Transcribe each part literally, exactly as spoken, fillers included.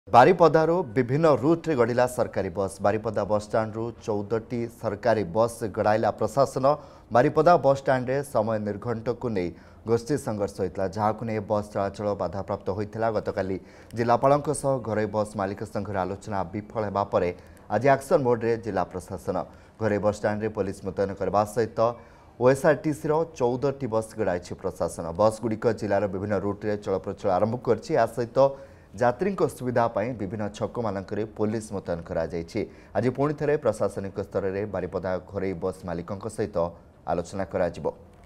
बारिपदारू विभिन्न रूट्रे गढ़ला सरकारी बस बारिपदा बस स्टाण्ड चौदह टी सरकारी बस गड़ाइला प्रशासन। बारिपदा बस स्टाण्ड रे समय निर्घंट को नहीं गोष्ठी संघर्ष होता जहाँ को नहीं बस चलाचल बाधाप्राप्त होता। गतकाली जिलापाल घरोई बस मालिक संघर आलोचना विफल होगा पर आज एक्शन मोड्रे जिला प्रशासन घरोई बस स्टाण्ड रे पुलिस मुतयन करने सहित ओएसआरटीसी चौदह टी बस गड़ाई प्रशासन। बस गुड़िक जिलार विभिन्न रूट्रे चलप्रचल आरंभ कर सहित यात्री सुविधा विभिन्न छक मानक पुलिस मुतयन कराଯାଇଛି। आज पुणी थे प्रशासनिक स्तर में बारिपदा घरोई बस मालिकों सहित आलोचना तरफ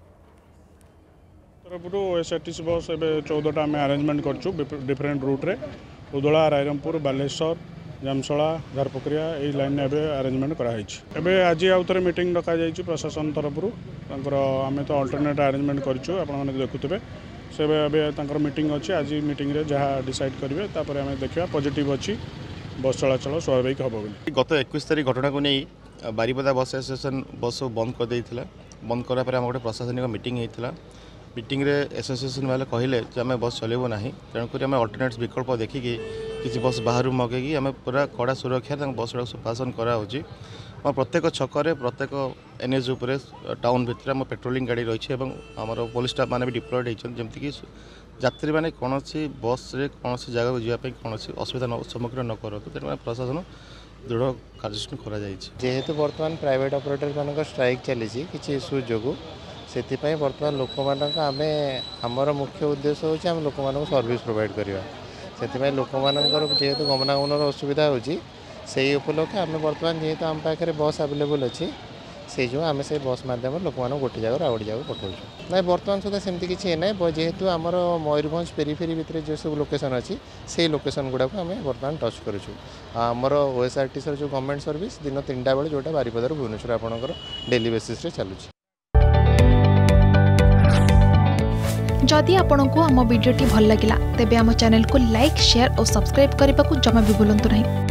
ओएसआरटीसी बस चौदह आम आरेंजमेंट करूँ डिफरेन्ट रूट्रे उदला रायरमपुर बालेश्वर जामसला झारपकरिया यही लाइन आरेंजमेंट कराई। आज आउ थे मीटिंग डक प्रशासन तरफ आम तो अल्टरनेट आरेंजमेंट करूँ आप देखुए से अभी मीटिंग अच्छी आज मीटिंग रे जहाँ डिसाइड करेंगे तापर आम देखा पॉजिटिव अच्छी बस चलाचल स्वाभाविक हम बोली। गत इक्कीस तारीख घटना को नहीं बारिपदा बस एसोसिएशन बस बंद कर देइथिला। बंद करापर आम गोटे प्रशासनिक मीटिंग होता। मीटिंग रे एसोसिएशन वाले कहले आम बस चलेबो नाही तेणुक आम अल्टरनेट विकल्प देखिकी किसी बस बाहर मगेगी आम पूरा कड़ा सुरक्षा बस गुड़ा सुशासन कराऊँगी। प्रत्येक छकरे प्रत्येक एनएच उपरे टाउन भितर आम पेट्रोलिंग गाड़ी रही है आम पुलिस स्टाफ मैंने भी डिप्लॉयड होती जमीक यात्री मैंने कौन सी बस रे कौन सी जगह जावाई कौन सी असुविधा सम्मुखीन न करूँ तेणु प्रशासन दृढ़ कार्यानुष्ठान करेतु बर्तमान प्राइवेट ऑपरेटर मान स्ट्राइक चली किसी इश्यू जो से बर्तमान लोक आम आमर मुख्य उद्देश्य होची आम लोक सर्विस प्रोवाइड करवा से लोक जेहेतु गमनागमन असुविधा होची से उपलक्षे आम बर्तमान जेहेतु आम पाखे बस आवेलेबल अच्छी से जो आम से बस मध्यम लोक मैंने गोटे जगह आउ गोटे जगह पठाऊँ ना बर्तमान सुधा सेमती किसी ना जेहेतु आमर मयूरभंज पेरीफेरी भितर जो सब लोकेशन अच्छी से लोकेशन गुड़ाक आम बर्तमान टच करूँ। आमर ओएसआरटीसी जो गवर्नमेंट सर्विस दिन तीन टा बेले जोटा बारिपदार भुवनेश्वर आपंकर डेली बेसिस चलुची। जदि आपंक आम भिडी भल लगा तेब आम चैनल को लाइक शेयर और सब्सक्राइब करने को जमा भी भूलु नहीं।